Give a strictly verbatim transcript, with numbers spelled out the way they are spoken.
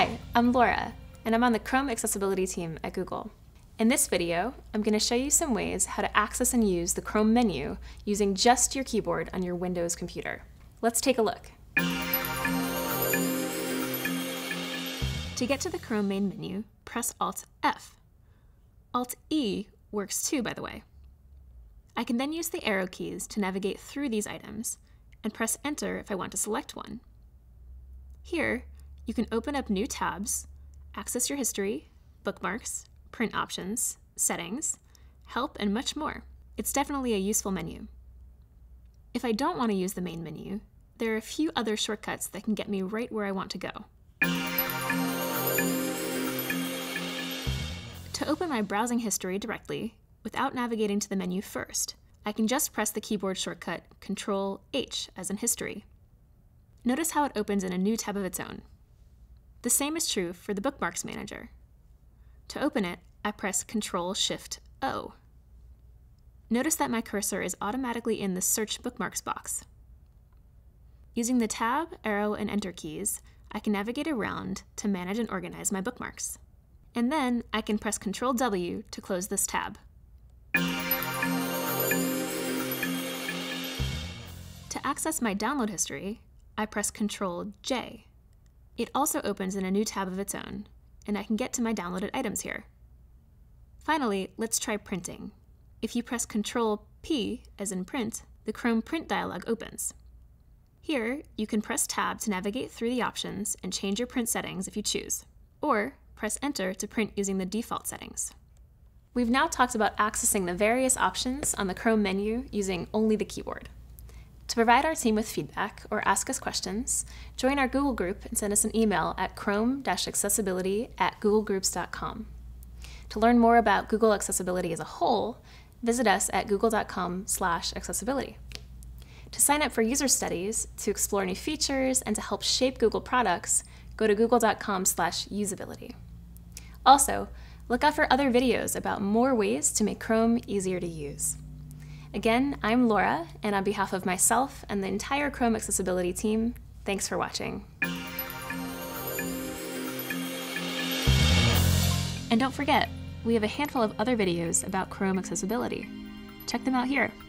Hi, I'm Laura, and I'm on the Chrome accessibility team at Google. In this video, I'm going to show you some ways how to access and use the Chrome menu using just your keyboard on your Windows computer. Let's take a look. To get to the Chrome main menu, press Alt F. Alt E works too, by the way. I can then use the arrow keys to navigate through these items and press Enter if I want to select one. Here, you can open up new tabs, access your history, bookmarks, print options, settings, help, and much more. It's definitely a useful menu. If I don't want to use the main menu, there are a few other shortcuts that can get me right where I want to go. To open my browsing history directly, without navigating to the menu first, I can just press the keyboard shortcut Control H as in history. Notice how it opens in a new tab of its own. The same is true for the Bookmarks Manager. To open it, I press Control Shift O. Notice that my cursor is automatically in the Search Bookmarks box. Using the Tab, Arrow, and Enter keys, I can navigate around to manage and organize my bookmarks. And then I can press Control W to close this tab. To access my download history, I press Control J. It also opens in a new tab of its own, and I can get to my downloaded items here. Finally, let's try printing. If you press Control P, as in print, the Chrome Print dialog opens. Here, you can press Tab to navigate through the options and change your print settings if you choose, or press Enter to print using the default settings. We've now talked about accessing the various options on the Chrome menu using only the keyboard. To provide our team with feedback or ask us questions, join our Google group and send us an email at chrome accessibility at google groups dot com. To learn more about Google accessibility as a whole, visit us at google dot com slash accessibility. To sign up for user studies, to explore new features, and to help shape Google products, go to google dot com slash usability. Also, look out for other videos about more ways to make Chrome easier to use. Again, I'm Laura, and on behalf of myself and the entire Chrome accessibility team, thanks for watching. And don't forget, we have a handful of other videos about Chrome accessibility. Check them out here.